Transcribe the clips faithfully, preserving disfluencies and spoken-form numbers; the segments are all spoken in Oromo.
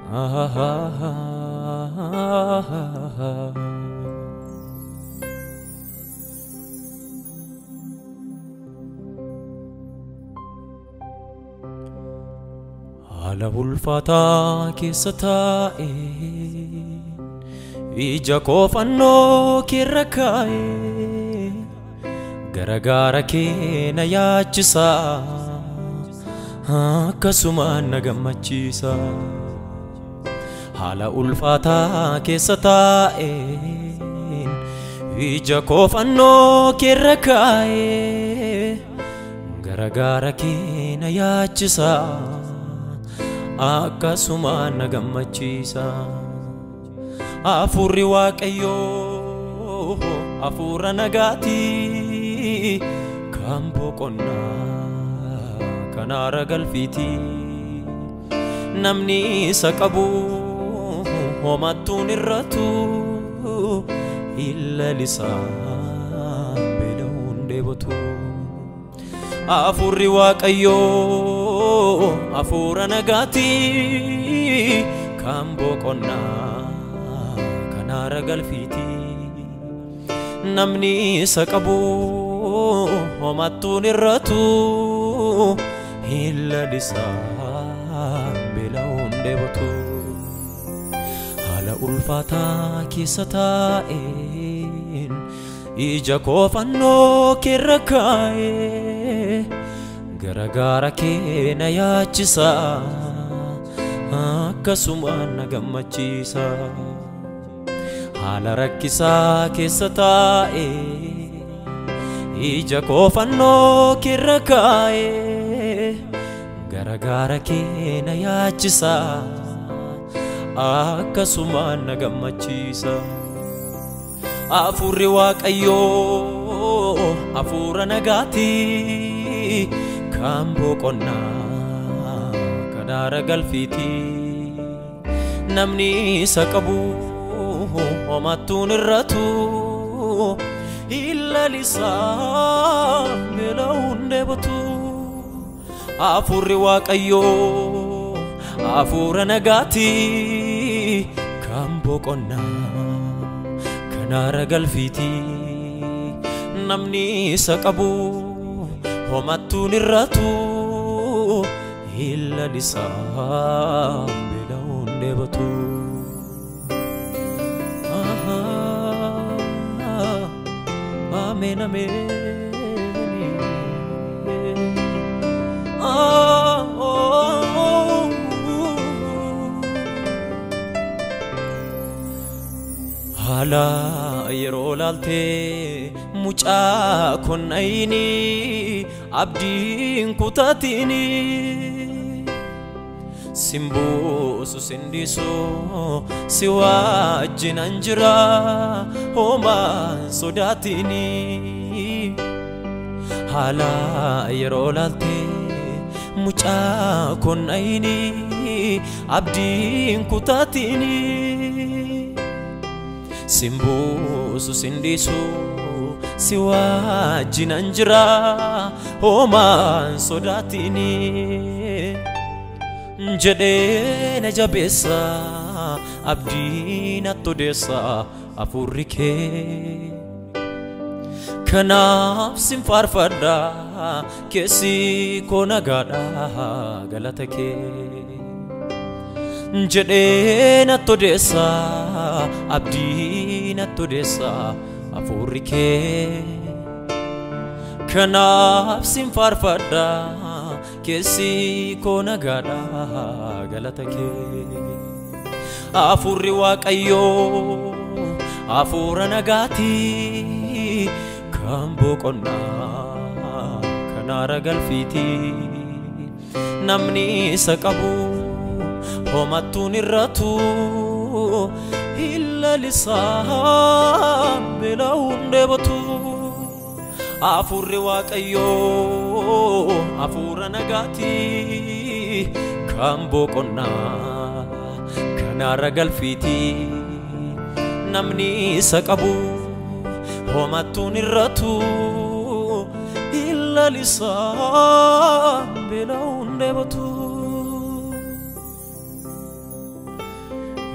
Haala ulfaataa keessa taa'e ija koo fannoo keerra kaa'e garagaara kee na yaachisa akkasumaan na gammachiisa. Haala ulfaataa keessa taa'e ija koo fannoo keerra kaa'e garagaara kee na yaachisa akkasumaan na gammachiisa. Afurri Waaqayyoo afura nagaati kan boqonnaa kan aara galfiiti namni isa qabu homattuun irratu illa lisaan beela'uun deebotu. Afurri Waaqayyoo afura nagaati kan boqonnaa kan aara galfiiti namni isa qabu homattuun irratu illa lisaan beela'uun deebotu. Haala ulfaataa keessa taa'een ija koo fannoo keerra kaa'e garagaara kee na yaachisa akkasumaan na gammachiisa. Haala rakkisaa keessa taa'e ija koo fannoo keerra kaa'e garagaara kee na yaachisa akkasumaan na gammachiisa. Afurri Waaqayyoo afura nagaati kan boqonnaa kan aara galfiiti namni isa qabu homattuun irratu illa lisaan beela'uun deebotu. Afurri Waaqayyoo afura nagaati kan boqonnaa kan aara galfiiti namni isa qabu homattuun irratu illa lisaan beela'uun deebotu. Amen, amen. Oh, oh, oh. Haala yeroo laalte mucaa konnayini abdiin kutaatini simbuusu sindisu si wajjinan jira homaan sodaatini. Haala yeroo laalte mucaa konnayini abdiin kutaatini simbuusu sindisu si wajjinan jira homaan sodaatini. Jedhee na jabeessa abdiin attodeessa afurri kee kanaaf sin faarfadha keessi koo nagaadha galata kee. Jedhee na attodeessa abdiin attodeessa afurri kee kanaaf sin faarfadha keessi koo nagaadha galata kee. Afurri Waaqayyoo afura nagaati kan boqonnaa kan aara galfiiti namni isa qabu homattuun irratu illa lisaan beela'uun deebotu. Afurri Waaqayyoo afura nagaati kan boqonnaa kan aara galfiiti namni isa qabu homattuun irratu illa lisaan beela'uun deebotu.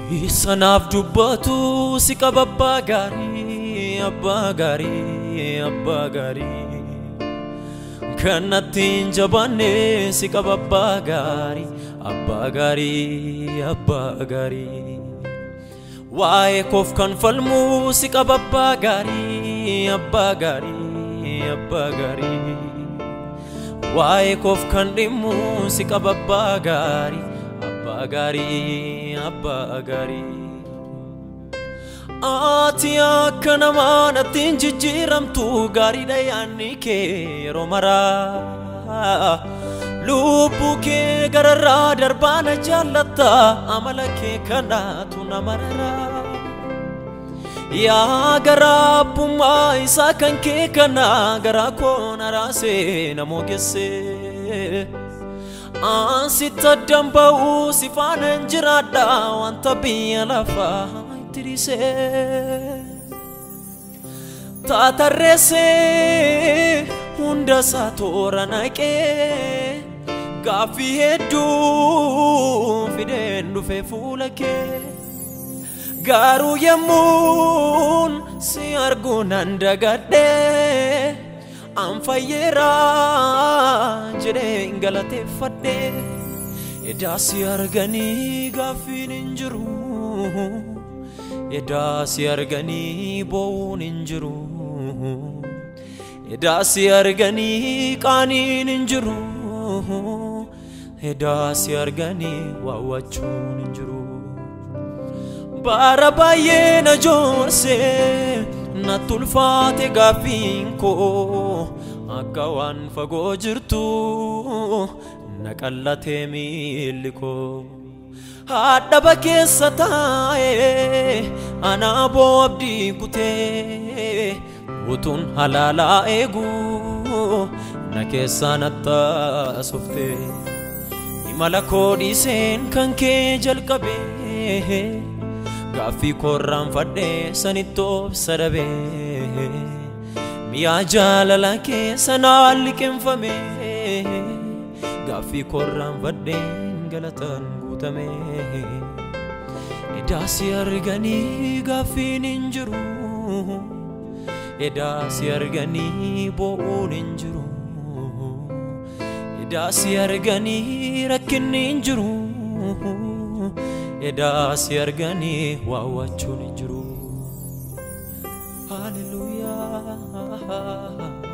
Isanaaf dubbatu si qaba abbaa gaarii abbaa gaarii abbaa gaarii kan natti hin jabaanne si qaba abbaa gaarii abbaa gaarii abbaa gaarii waa'ee koof kan falmu si qaba abbaa gaarii abbaa gaarii abbaa gaarii waa'ee koof kan dhimmu si qaba abbaa gaarii abbaa gaarii abbaa gaarii ati akka namaa natti hin jijjiiramtu gaariidha yaanni kee yeroo maraa lubbuu kee gararraa darbaana jaallatta amala kee kanaatu nama raraa yaa garaa abbummaa isaa kan kee kana garaa koon araasee namoo geessee Ansitta damba'u si faana jiraadha wanta biyya lafaa itti dhiisee taatarreessee hunda isaa toora naqee gaaffii hedduu fideen dhufee fuula kee garuu yemmuun si arguu nan dagadhee Anfayyera jedheen galateeffadhe edaa si arganii gaaffiin hin jiru edaa si arganii bo'uun hin jiru edaa si arganii qaaniin hin jiru edaa si arganii waawwachuun hin jiru bara baay'ee na joorsee na tulfaate gaaffiin koo akka waan fagoo jirtu na qallatee miilli koo haadhaba keessa taa'ee anaa boo abdii kutee utuun halaalaa eeguu na keessaa nattaasuftee imala koo dhiiseen kan kee jalqabee Gaaffii korraan fadhee sanittoof sadabee miyaa jaalala keessa naan liqinfamee gaaffii korraan fadheen galataan guutamee edaa si arganii gaaffiin hin jiru edaa si arganii bo'uun hin jiru edaa si arganii rakkinni hin jiru edaa si arganii waawwachuun hin jiru Hallelujah